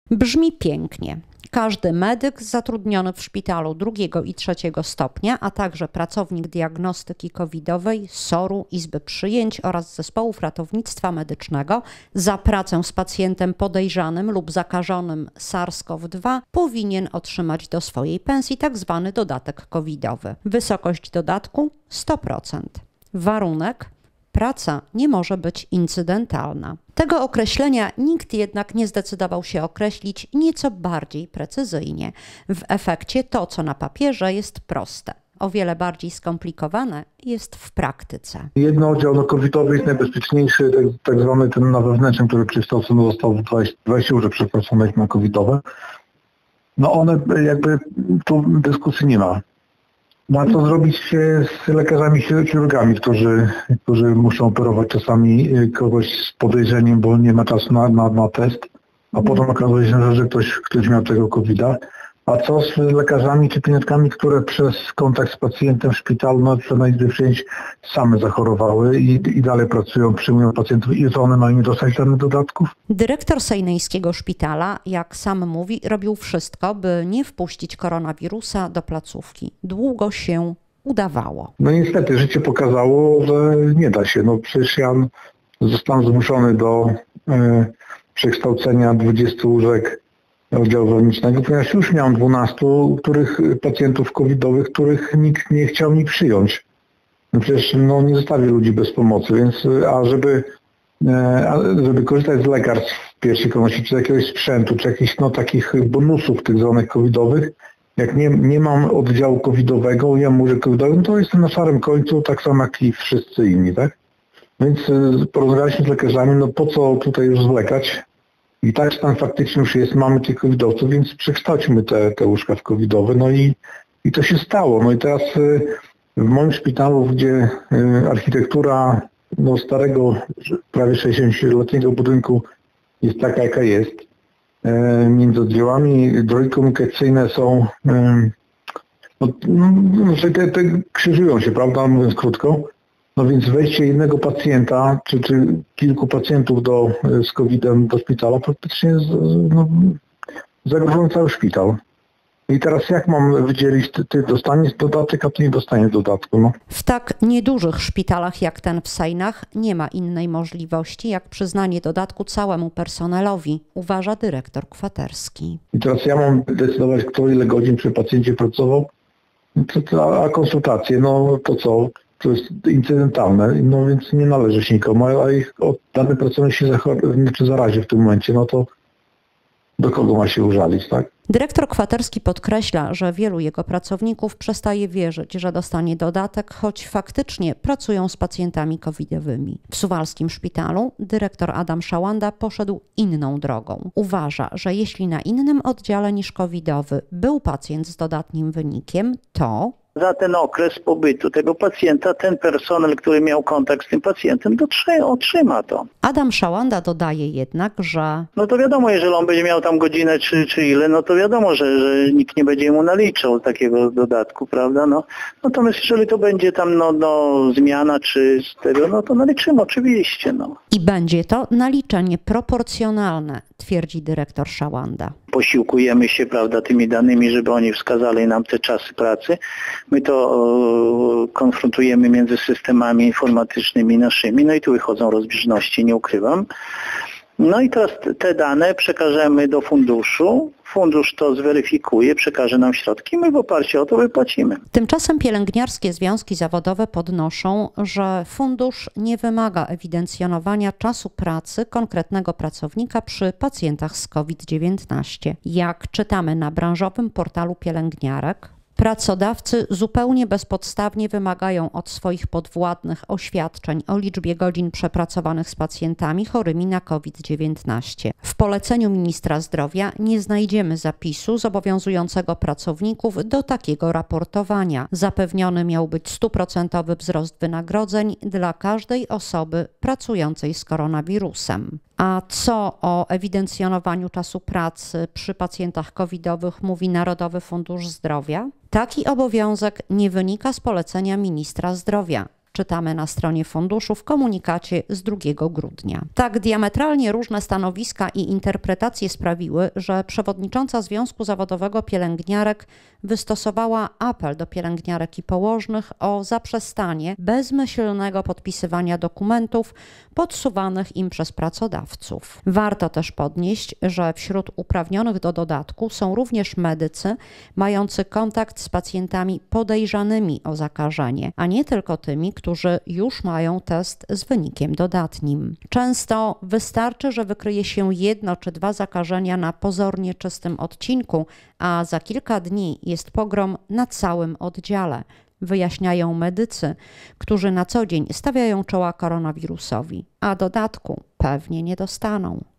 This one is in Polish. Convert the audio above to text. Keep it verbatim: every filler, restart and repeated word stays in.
Brzmi pięknie. Każdy medyk zatrudniony w szpitalu drugiego i trzeciego stopnia, a także pracownik diagnostyki covidowej, soru, izby przyjęć oraz zespołów ratownictwa medycznego za pracę z pacjentem podejrzanym lub zakażonym SARS-CoV dwa powinien otrzymać do swojej pensji tzw. dodatek covidowy. Wysokość dodatku sto procent. Warunek: praca nie może być incydentalna. Tego określenia nikt jednak nie zdecydował się określić nieco bardziej precyzyjnie. W efekcie to, co na papierze, jest proste. O wiele bardziej skomplikowane jest w praktyce. Jeden oddział no, covidowy jest najbezpieczniejszy, tak, tak zwany ten na wewnętrznym, który przekształcony został w dwadzieścia łóżek przekształconych na covidowe. No one jakby tu dyskusji nie ma. No a co zrobić z lekarzami chirurgami, którzy, którzy muszą operować czasami kogoś z podejrzeniem, bo nie ma czasu na, na, na test, a potem okazuje się, że ktoś, ktoś miał tego kowida. A co z lekarzami czy pielęgniarkami, które przez kontakt z pacjentem w szpitalu, no, na izbie przyjęć same zachorowały i, i dalej pracują, przyjmują pacjentów i co one mają nie dostać żadnych dodatków? Dyrektor Sejnejskiego Szpitala, jak sam mówi, robił wszystko, by nie wpuścić koronawirusa do placówki. Długo się udawało. No niestety, życie pokazało, że nie da się. No przecież ja zostałem zmuszony do e, przekształcenia dwudziestu łóżek oddziału wewnętrznego, ponieważ już miałem dwunastu których, pacjentów covidowych, których nikt nie chciał mi przyjąć. No przecież no, nie zostawię ludzi bez pomocy, więc a żeby, a żeby korzystać z lekarstw w pierwszej kolejności, czy jakiegoś sprzętu, czy jakichś no, takich bonusów tych zwanych covidowych, jak nie, nie mam oddziału covidowego, ja mówię covidowym, to jestem na szarym końcu, tak samo jak i wszyscy inni, tak? Więc porozmawialiśmy z lekarzami, no po co tutaj już zwlekać? I tak stan faktycznie już jest, mamy tych covidowców, więc przekształćmy te, te łóżka w covidowe, no i, i to się stało. No i teraz w moim szpitalu, gdzie architektura no, starego, prawie sześćdziesięcioletniego budynku jest taka, jaka jest, między oddziałami drogi komunikacyjne są, no, no, te, te krzyżują się, prawda, mówiąc krótko. No więc wejście jednego pacjenta, czy, czy kilku pacjentów do, z kowidem do szpitala praktycznie no, zagrożony cały szpital. I teraz jak mam wydzielić, ty, ty dostaniesz dodatek, a ty nie dostaniesz dodatku? No. W tak niedużych szpitalach jak ten w Sejnach nie ma innej możliwości jak przyznanie dodatku całemu personelowi, uważa dyrektor Kwaterski. I teraz ja mam decydować, kto ile godzin przy pacjencie pracował, a, a konsultacje, no to co? To jest incydentalne, no więc nie należy się nikomu, a ich dany pracownik się zachor- czy zarazi w tym momencie, no to do kogo ma się użalić, tak? Dyrektor Kwaterski podkreśla, że wielu jego pracowników przestaje wierzyć, że dostanie dodatek, choć faktycznie pracują z pacjentami covidowymi. W suwalskim szpitalu dyrektor Adam Szałanda poszedł inną drogą. Uważa, że jeśli na innym oddziale niż covidowy był pacjent z dodatnim wynikiem, to za ten okres pobytu tego pacjenta ten personel, który miał kontakt z tym pacjentem, otrzyma to. Adam Szałanda dodaje jednak, że no to wiadomo, jeżeli on będzie miał tam godzinę czy, czy ile, no to wiadomo, że, że nikt nie będzie mu naliczał takiego dodatku, prawda? No, natomiast jeżeli to będzie tam no, no, zmiana czy z tego, no to naliczymy oczywiście. No. I będzie to naliczenie proporcjonalne, twierdzi dyrektor Szałanda. Posiłkujemy się, prawda, tymi danymi, żeby oni wskazali nam te czasy pracy. My to o, konfrontujemy między systemami informatycznymi naszymi, no i tu wychodzą rozbieżności, nie ukrywam. No i teraz te dane przekażemy do funduszu. Fundusz to zweryfikuje, przekaże nam środki, my w oparciu o to wypłacimy. Tymczasem pielęgniarskie związki zawodowe podnoszą, że fundusz nie wymaga ewidencjonowania czasu pracy konkretnego pracownika przy pacjentach z COVID dziewiętnaście. Jak czytamy na branżowym portalu pielęgniarek, pracodawcy zupełnie bezpodstawnie wymagają od swoich podwładnych oświadczeń o liczbie godzin przepracowanych z pacjentami chorymi na COVID dziewiętnaście. W poleceniu ministra zdrowia nie znajdziemy zapisu zobowiązującego pracowników do takiego raportowania. Zapewniony miał być stuprocentowy wzrost wynagrodzeń dla każdej osoby pracującej z koronawirusem. A co o ewidencjonowaniu czasu pracy przy pacjentach covidowych mówi Narodowy Fundusz Zdrowia? Taki obowiązek nie wynika z polecenia ministra zdrowia. czytamy na stronie funduszu w komunikacie z drugiego grudnia. Tak diametralnie różne stanowiska i interpretacje sprawiły, że przewodnicząca Związku Zawodowego Pielęgniarek wystosowała apel do pielęgniarek i położnych o zaprzestanie bezmyślnego podpisywania dokumentów podsuwanych im przez pracodawców. Warto też podnieść, że wśród uprawnionych do dodatku są również medycy mający kontakt z pacjentami podejrzanymi o zakażenie, a nie tylko tymi, którzy już mają test z wynikiem dodatnim. Często wystarczy, że wykryje się jedno czy dwa zakażenia na pozornie czystym odcinku, a za kilka dni jest pogrom na całym oddziale, wyjaśniają medycy, którzy na co dzień stawiają czoła koronawirusowi, a dodatku pewnie nie dostaną.